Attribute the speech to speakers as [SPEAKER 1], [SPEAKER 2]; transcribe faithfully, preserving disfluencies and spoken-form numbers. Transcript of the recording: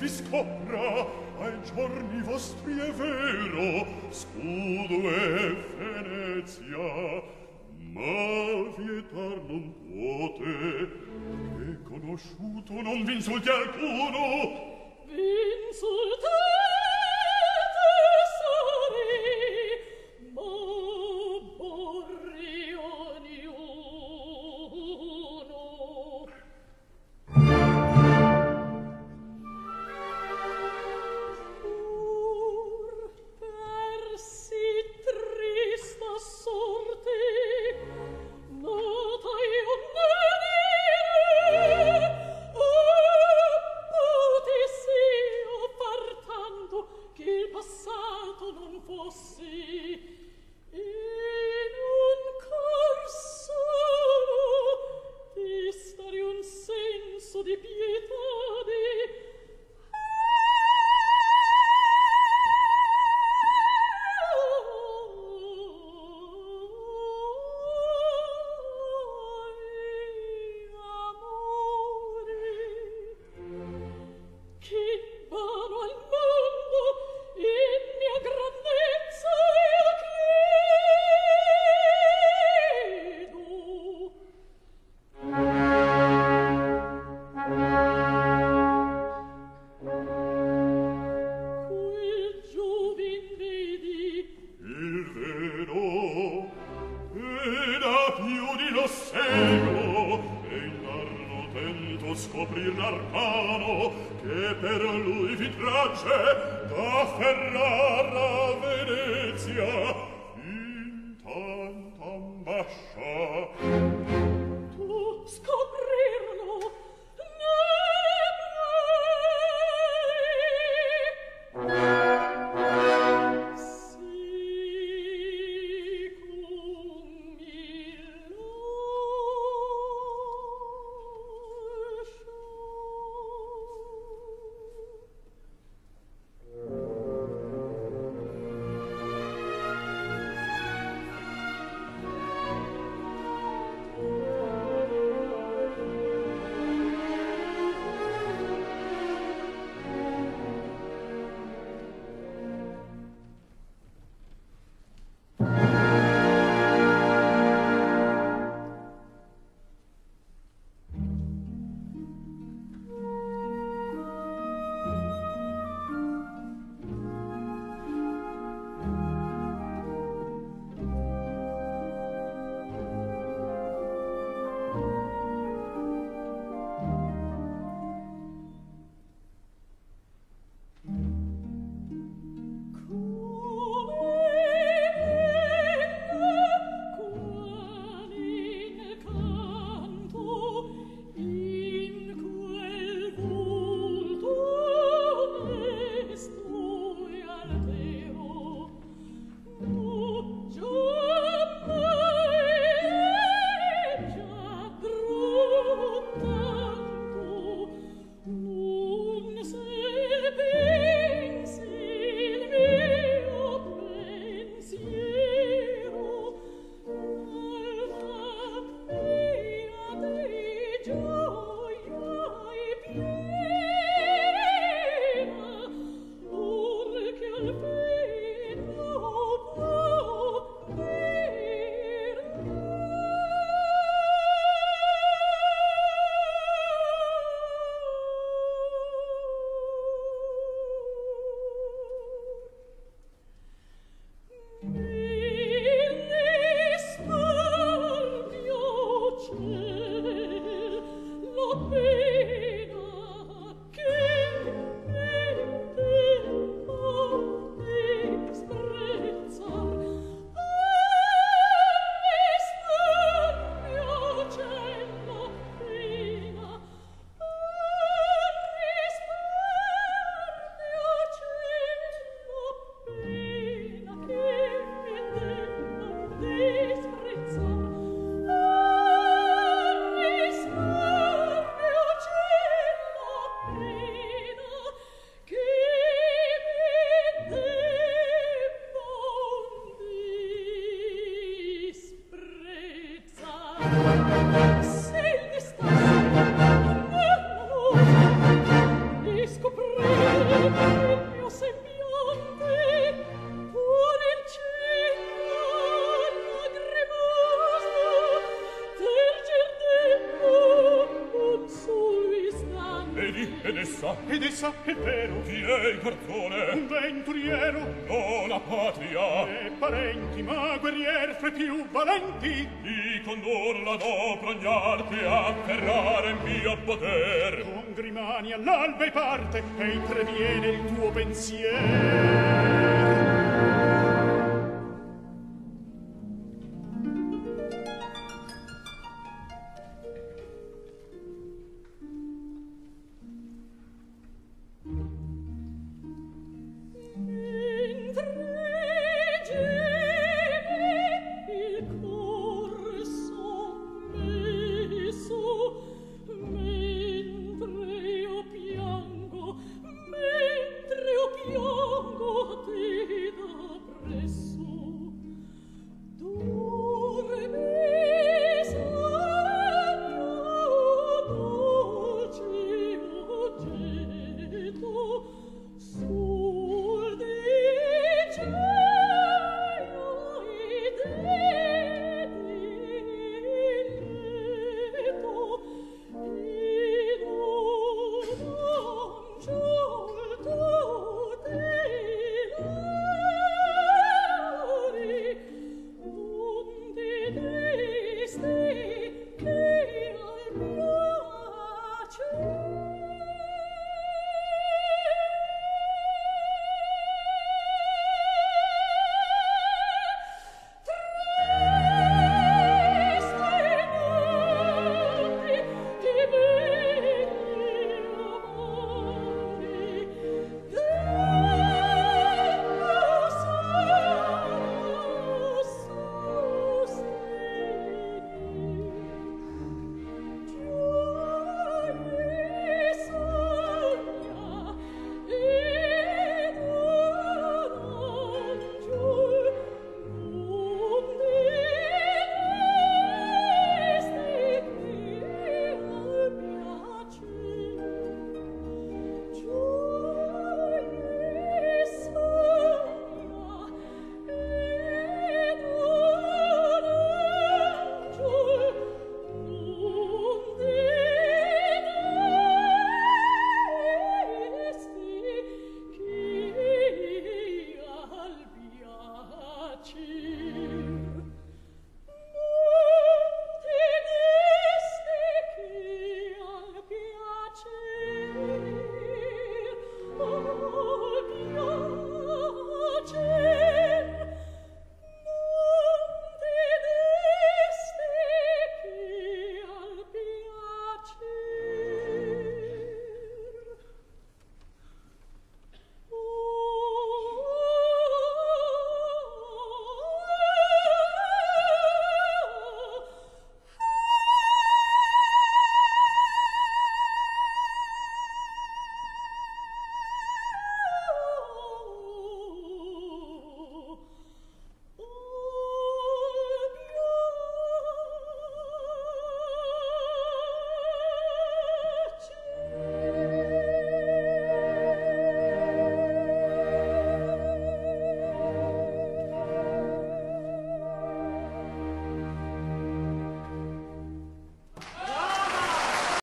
[SPEAKER 1] vi scopra ai giorni vostri è vero scudo e Venezia, ma vietar non puote che conosciuto non v'insulti alcuno.
[SPEAKER 2] V'insultate sarei, ma borri ognuno. Pur per si trista sorte nota io ne dire, potessi io far tanto che il passato non fossi in un cor solo destare un senso di pietade. Che vano al mondo in mia grandezza credo. Quel giovin vedi
[SPEAKER 1] Il vero e da più di lo secolo e in largo tento scoprir l'arcano che per lui vi tragge da Ferrara a Venezia in tanta ambascia.
[SPEAKER 2] tu scoprirlo ne puoi. Sicum il lascio.
[SPEAKER 1] ed essa,
[SPEAKER 3] ed essa è vero.
[SPEAKER 1] chi è il garzone?
[SPEAKER 3] Un venturiero.
[SPEAKER 1] No, la patria.
[SPEAKER 3] E parenti, ma guerrier fra i più valenti.
[SPEAKER 1] Di condor la do prognal che afferrare mio poter.
[SPEAKER 3] Con grimani all'alba e parte, e previene il tuo pensiero.